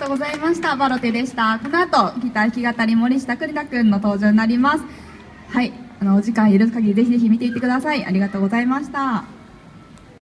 うございました。バロテでした。この後ギター弾き語り森下栗田くんの登場になります。はい、お時間許す限りぜひぜひ見ていってください。ありがとうございました。